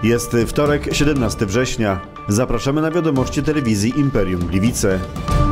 Jest wtorek, 17 września. Zapraszamy na wiadomości telewizji Imperium Gliwice.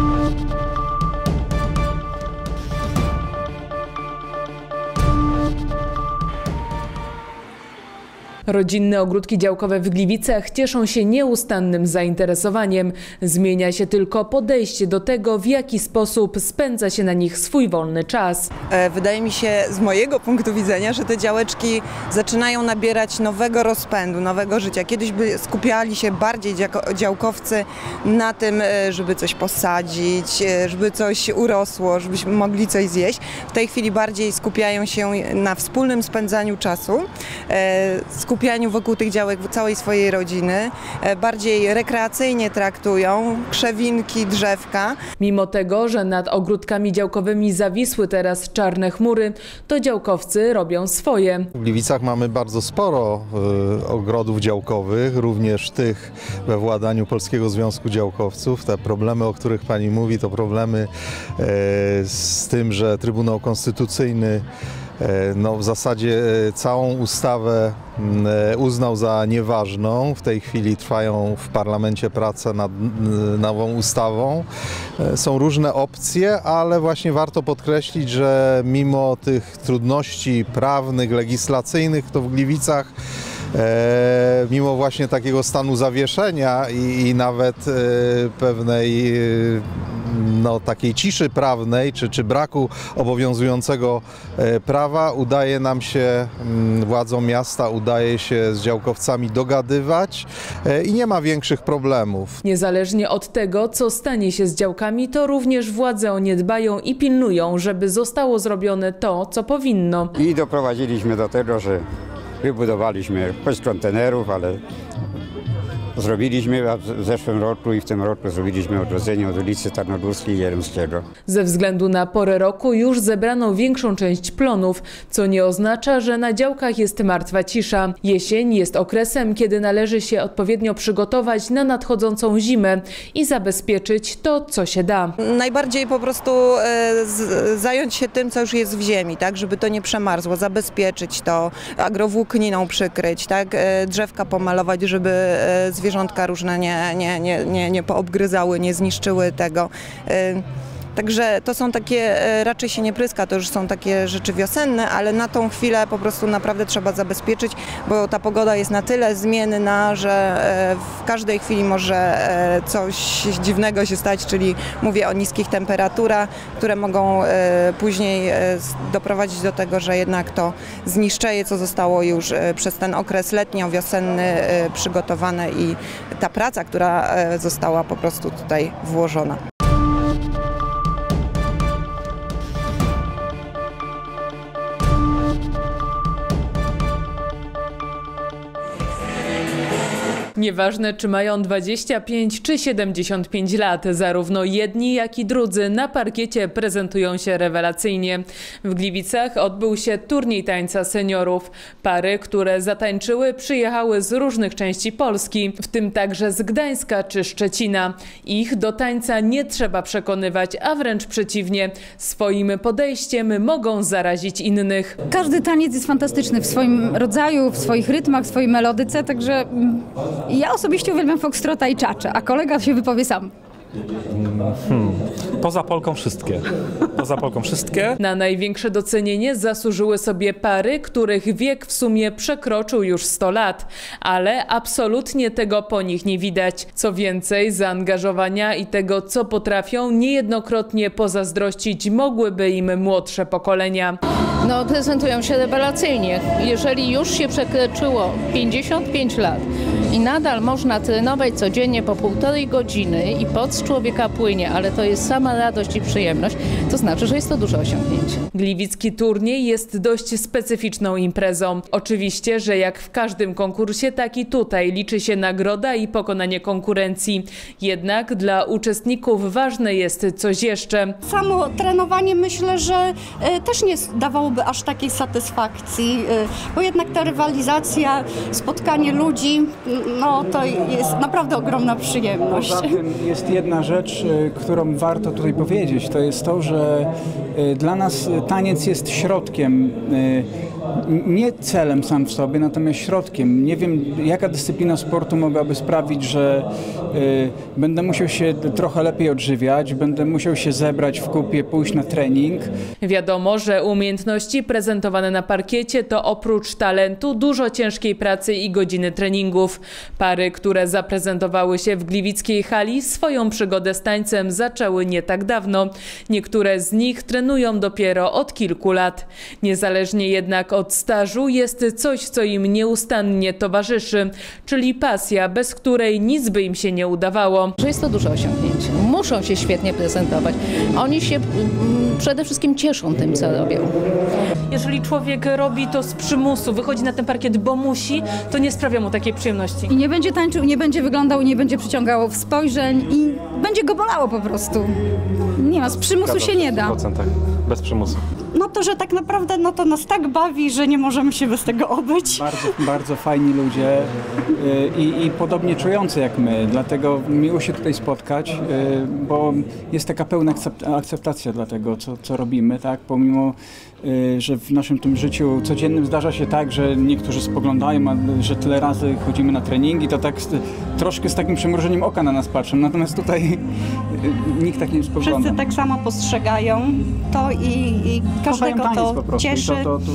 Rodzinne ogródki działkowe w Gliwicach cieszą się nieustannym zainteresowaniem. Zmienia się tylko podejście do tego, w jaki sposób spędza się na nich swój wolny czas. Wydaje mi się, z mojego punktu widzenia, że te działeczki zaczynają nabierać nowego rozpędu, nowego życia. Kiedyś by skupiali się bardziej działkowcy na tym, żeby coś posadzić, żeby coś urosło, żebyśmy mogli coś zjeść. W tej chwili bardziej skupiają się na wspólnym spędzaniu czasu, skupianiu wokół tych działek całej swojej rodziny, bardziej rekreacyjnie traktują krzewinki, drzewka. Mimo tego, że nad ogródkami działkowymi zawisły teraz czarne chmury, to działkowcy robią swoje. W Gliwicach mamy bardzo sporo ogrodów działkowych, również tych we władaniu Polskiego Związku Działkowców. Te problemy, o których pani mówi, to problemy z tym, że Trybunał Konstytucyjny w zasadzie całą ustawę uznał za nieważną. W tej chwili trwają w parlamencie prace nad nową ustawą. Są różne opcje, ale właśnie warto podkreślić, że mimo tych trudności prawnych, legislacyjnych, to w Gliwicach mimo właśnie takiego stanu zawieszenia i nawet pewnej takiej ciszy prawnej, czy braku obowiązującego prawa, udaje nam się, władzom miasta, udaje się z działkowcami dogadywać i nie ma większych problemów. Niezależnie od tego, co stanie się z działkami, to również władze o nie dbają i pilnują, żeby zostało zrobione to, co powinno. I doprowadziliśmy do tego, że wybudowaliśmy choć kontenerów, ale zrobiliśmy w zeszłym roku i w tym roku zrobiliśmy odrodzenie od ulicy Tarnogórskiej i Jaremskiego. Ze względu na porę roku już zebrano większą część plonów, co nie oznacza, że na działkach jest martwa cisza. Jesień jest okresem, kiedy należy się odpowiednio przygotować na nadchodzącą zimę i zabezpieczyć to, co się da. Najbardziej po prostu zająć się tym, co już jest w ziemi, tak, żeby to nie przemarzło, zabezpieczyć to, agrowłókniną przykryć, tak, drzewka pomalować, żeby zwierzątka różne nie poobgryzały, nie zniszczyły tego. Także to są takie, raczej się nie pryska, to już są takie rzeczy wiosenne, ale na tą chwilę po prostu naprawdę trzeba zabezpieczyć, bo ta pogoda jest na tyle zmienna, że w każdej chwili może coś dziwnego się stać, czyli mówię o niskich temperaturach, które mogą później doprowadzić do tego, że jednak to zniszczeje, co zostało już przez ten okres letnio-wiosenny przygotowane i ta praca, która została po prostu tutaj włożona. Nieważne, czy mają 25 czy 75 lat, zarówno jedni, jak i drudzy na parkiecie prezentują się rewelacyjnie. W Gliwicach odbył się turniej tańca seniorów. Pary, które zatańczyły, przyjechały z różnych części Polski, w tym także z Gdańska czy Szczecina. Ich do tańca nie trzeba przekonywać, a wręcz przeciwnie. Swoim podejściem mogą zarazić innych. Każdy taniec jest fantastyczny w swoim rodzaju, w swoich rytmach, w swojej melodyce, także ja osobiście uwielbiam foxtrota i czacze, a kolega się wypowie sam. Poza Polką wszystkie. Poza Polką wszystkie. Na największe docenienie zasłużyły sobie pary, których wiek w sumie przekroczył już 100 lat, ale absolutnie tego po nich nie widać. Co więcej, zaangażowania i tego, co potrafią, niejednokrotnie pozazdrościć mogłyby im młodsze pokolenia. Prezentują się rewelacyjnie. Jeżeli już się przekroczyło 55 lat i nadal można trenować codziennie po 1,5 godziny i pot z człowieka płynie, ale to jest sama radość i przyjemność, to znaczy, że jest to duże osiągnięcie. Gliwicki turniej jest dość specyficzną imprezą. Oczywiście, że jak w każdym konkursie, tak i tutaj liczy się nagroda i pokonanie konkurencji. Jednak dla uczestników ważne jest coś jeszcze. Samo trenowanie myślę, że też nie dawałoby aż takiej satysfakcji, bo jednak ta rywalizacja, spotkanie ludzi, no to jest naprawdę ogromna przyjemność. Poza tym jest jedna rzecz, którą warto tutaj powiedzieć, to jest to, że dla nas taniec jest środkiem, nie celem sam w sobie, natomiast środkiem. Nie wiem, jaka dyscyplina sportu mogłaby sprawić, że będę musiał się trochę lepiej odżywiać, będę musiał się zebrać w kupie, pójść na trening. Wiadomo, że umiejętności prezentowane na parkiecie to oprócz talentu dużo ciężkiej pracy i godziny treningów. Pary, które zaprezentowały się w gliwickiej hali, swoją przygodę z tańcem zaczęły nie tak dawno. Niektóre z nich trenują dopiero od kilku lat. Niezależnie jednak od stażu jest coś, co im nieustannie towarzyszy, czyli pasja, bez której nic by im się nie udawało. Że jest to duże osiągnięcie. Muszą się świetnie prezentować. Oni się przede wszystkim cieszą tym, co robią. Jeżeli człowiek robi to z przymusu, wychodzi na ten parkiet, bo musi, to nie sprawia mu takiej przyjemności. I nie będzie tańczył, nie będzie wyglądał, nie będzie przyciągało spojrzeń i będzie go bolało po prostu. Nie ma, z przymusu się nie da. 100%, bez przymusu. No to, że tak naprawdę no to nas tak bawi, że nie możemy się bez tego obyć. Bardzo fajni ludzie i podobnie czujący jak my, dlatego miło się tutaj spotkać, bo jest taka pełna akceptacja dla tego, co robimy, tak? Pomimo, że w naszym tym życiu codziennym zdarza się tak, że niektórzy spoglądają, że tyle razy chodzimy na treningi, to tak troszkę z takim przymrużeniem oka na nas patrzą, natomiast tutaj nikt tak nie spogląda. Wszyscy tak samo postrzegają to i każdego to cieszy.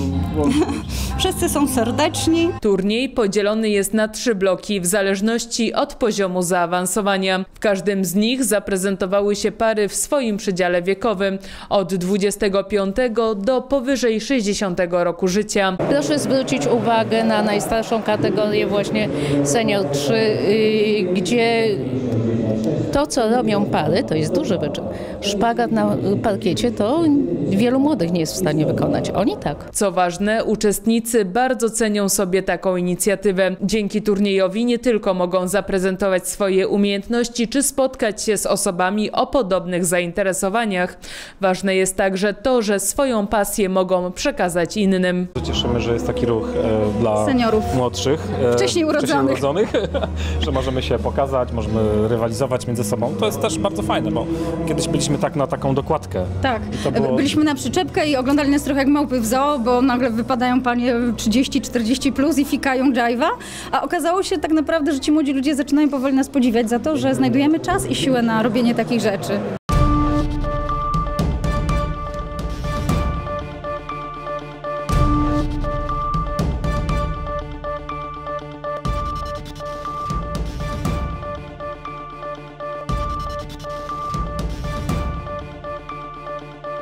Wszyscy są serdeczni. Turniej podzielony jest na 3 bloki w zależności od poziomu zaawansowania. W każdym z nich zaprezentowały się pary w swoim przedziale wiekowym od 25 do powyżej 60 roku życia. Proszę zwrócić uwagę na najstarszą kategorię właśnie senior 3, gdzie to, co robią pary, to jest duży wyczyn. Szpagat na parkiecie to wielu młodych nie jest w stanie wykonać. Oni tak. Co ważne, uczestnicy bardzo cenią sobie taką inicjatywę. Dzięki turniejowi nie tylko mogą zaprezentować swoje umiejętności czy spotkać się z osobami o podobnych zainteresowaniach. Ważne jest także to, że swoją pasję mogą przekazać innym. Cieszymy, że jest taki ruch dla Seniorów. młodszych, Wcześniej urodzonych, że możemy się pokazać, możemy rywalizować między sobą. To jest też bardzo fajne, bo kiedyś byliśmy tak na taką dokładkę. Tak, było... byliśmy na przyczepkę i oglądali nas trochę jak małpy w zoo, bo nagle wypadają panie 30-40 plus i fikają dżajwa, a okazało się tak naprawdę, że ci młodzi ludzie zaczynają powoli nas podziwiać za to, że znajdujemy czas i siłę na robienie takich rzeczy.